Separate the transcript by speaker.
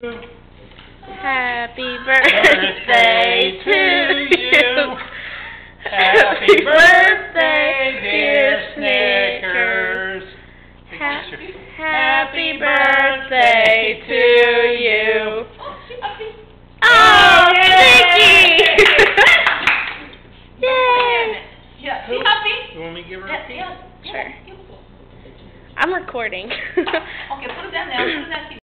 Speaker 1: Happy birthday to you.
Speaker 2: Happy birthday, dear Snickers.
Speaker 1: Happy birthday to you.
Speaker 2: Oh,
Speaker 1: Snicky! Yay!
Speaker 3: Yeah, see Happy?
Speaker 2: You want me to give her a piece?
Speaker 1: Sure. I'm recording.
Speaker 3: Okay, put it down there. Put it down.